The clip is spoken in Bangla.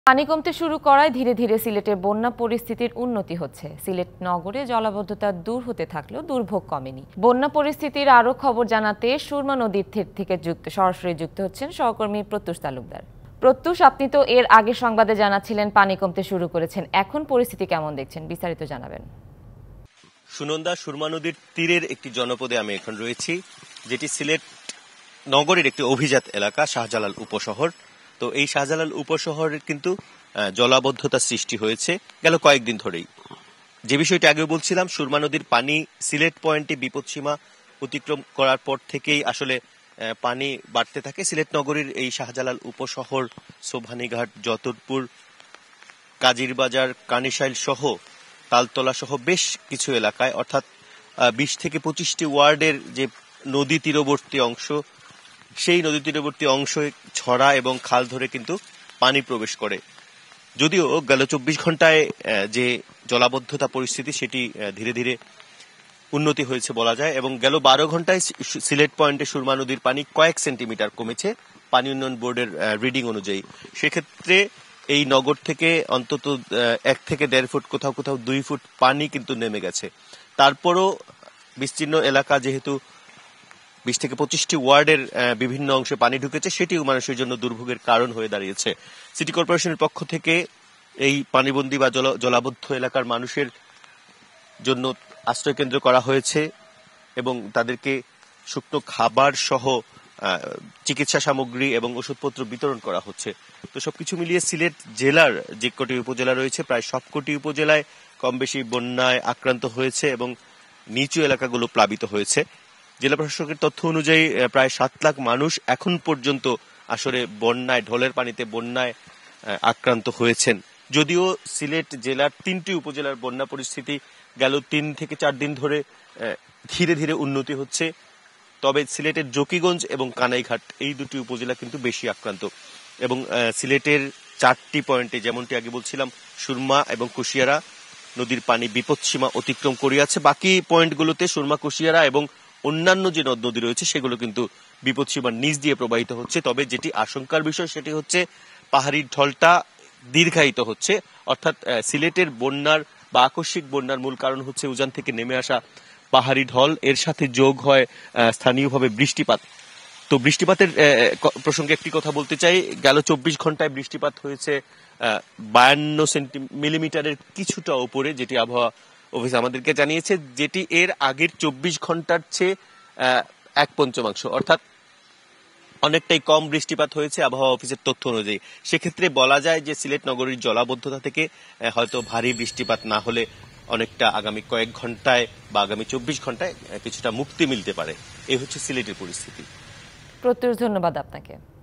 পানি কমতে শুরু করায় ধীরে ধীরে সিলেটের বন্যা পরিস্থিতির উন্নতি হচ্ছে। সিলেট নগরে জলাবদ্ধতা দূর হতে থাকলেও দুর্ভোগ কমেনি। বন্যা পরিস্থিতির আরও খবর জানাতে সুরমা নদীর থেকে সরাসরি যুক্ত হচ্ছেন সহকর্মী প্রত্যুষ তালুকদার। প্রত্যুষ, আপনি তো এর আগে সংবাদে জানাচ্ছিলেন পানি কমতে শুরু করেছেন, এখন পরিস্থিতি কেমন দেখছেন, বিস্তারিত জানাবেন। সুনন্দা, সুরমা নদীর তীরের একটি জনপদে আমি এখন রয়েছি, যেটি সিলেট নগরের একটি অভিজাত এলাকা, শাহজালাল উপশহর। তো এই শাহজালাল উপশহরের কিন্তু জলাবদ্ধতা সৃষ্টি হয়েছে গেল কয়েকদিন ধরেই। যে বিষয়টি আগে বলছিলাম, সুরমা নদীর পানি সিলেট পয়েন্টে বিপদসীমা অতিক্রম করার পর থেকেই আসলে পানি বাড়তে থাকে। সিলেট নগরীর এই শাহজালাল উপশহর, সোভানীঘাট, যতরপুর, কাজিরবাজার, কানিশাইল সহ তালতলা সহ বেশ কিছু এলাকায়, অর্থাৎ 20 থেকে 25টি ওয়ার্ডের যে নদী তীরবর্তী অংশ, সেই নদী তীরবর্তী অংশে ছড়া এবং খাল ধরে কিন্তু পানি প্রবেশ করে। যদিও গেল 24 ঘন্টায় যে জলাবদ্ধতা পরিস্থিতি, সেটি ধীরে ধীরে উন্নতি হয়েছে বলা যায়, এবং গেল 12 ঘন্টায় সিলেট পয়েন্টে সুরমা নদীর পানি কয়েক সেন্টিমিটার কমেছে পানি উন্নয়ন বোর্ডের রিডিং অনুযায়ী। সেক্ষেত্রে এই নগর থেকে অন্তত 1 থেকে 1.5 ফুট, কোথাও কোথাও 2 ফুট পানি কিন্তু নেমে গেছে। তারপরও বিস্তীর্ণ এলাকা, যেহেতু 20 থেকে 25টি ওয়ার্ডের বিভিন্ন অংশে পানি ঢুকেছে, সেটিও মানুষের জন্য দুর্ভোগের কারণ হয়ে দাঁড়িয়েছে। সিটি কর্পোরেশনের পক্ষ থেকে এই পানিবন্দী বা জলাবদ্ধ এলাকার মানুষের জন্য আশ্রয় কেন্দ্র করা হয়েছে এবং তাদেরকে শুকনো খাবার সহ চিকিৎসা সামগ্রী এবং ওষুধপত্র বিতরণ করা হচ্ছে। তো সবকিছু মিলিয়ে সিলেট জেলার যে কটি উপজেলা রয়েছে, প্রায় সবকটি উপজেলায় কম বেশি বন্যায় আক্রান্ত হয়েছে এবং নিচু এলাকাগুলো প্লাবিত হয়েছে। জেলা প্রশাসকের তথ্য অনুযায়ী প্রায় 7 লাখ মানুষ এখন পর্যন্ত আসলে বন্যায়, ঢলের পানিতে বন্যায় আক্রান্ত হয়েছেন। যদিও সিলেট জেলার 3টি উপজেলার বন্যা পরিস্থিতি গেল 3 থেকে 4 দিন ধরে ধীরে ধীরে উন্নতি হচ্ছে, তবে সিলেটের জকিগঞ্জ এবং কানাইঘাট, এই দুটি উপজেলা কিন্তু বেশি আক্রান্ত। এবং সিলেটের 4টি পয়েন্টে, যেমনটি আগে বলছিলাম, সুরমা এবং কুশিয়ারা নদীর পানি বিপদসীমা অতিক্রম করিয়াছে। বাকি পয়েন্টগুলোতে সুরমা, কুশিয়ারা এবং অন্যান্য যে নদ নদী রয়েছে, সেগুলো কিন্তু বিপদসীমার নিচ দিয়ে প্রবাহিত হচ্ছে। তবে যেটি আশঙ্কার বিষয়, সেটি হচ্ছে পাহাড়ি ঢলটা দীর্ঘায়িত হচ্ছে। অর্থাৎ সিলেটের বন্যার বা আকস্মিক বন্যার মূল কারণ হচ্ছে উজান থেকে নেমে আসা পাহাড়ি ঢল, এর সাথে যোগ হয় স্থানীয়ভাবে বৃষ্টিপাত। তো বৃষ্টিপাতের প্রসঙ্গে একটি কথা বলতে চাই, গেল 24 ঘন্টায় বৃষ্টিপাত হয়েছে 52 মিলিমিটারের কিছুটা উপরে, যেটি আবহাওয়া অফিস আমাদেরকে জানিয়েছে, যেটি এর আগের 24 ঘন্টার চেয়ে 1/5, অর্থাৎ অনেকটাই কম বৃষ্টিপাত হয়েছে আবহাওয়া অফিসের তথ্য অনুযায়ী। সেক্ষেত্রে বলা যায় যে সিলেট নগরীর জলাবদ্ধতা থেকে হয়তো ভারী বৃষ্টিপাত না হলে অনেকটা আগামী কয়েক ঘন্টায় বা আগামী 24 ঘন্টায় কিছুটা মুক্তি মিলতে পারে। এই হচ্ছে সিলেটের পরিস্থিতি। প্রত্যুষ, ধন্যবাদ আপনাকে।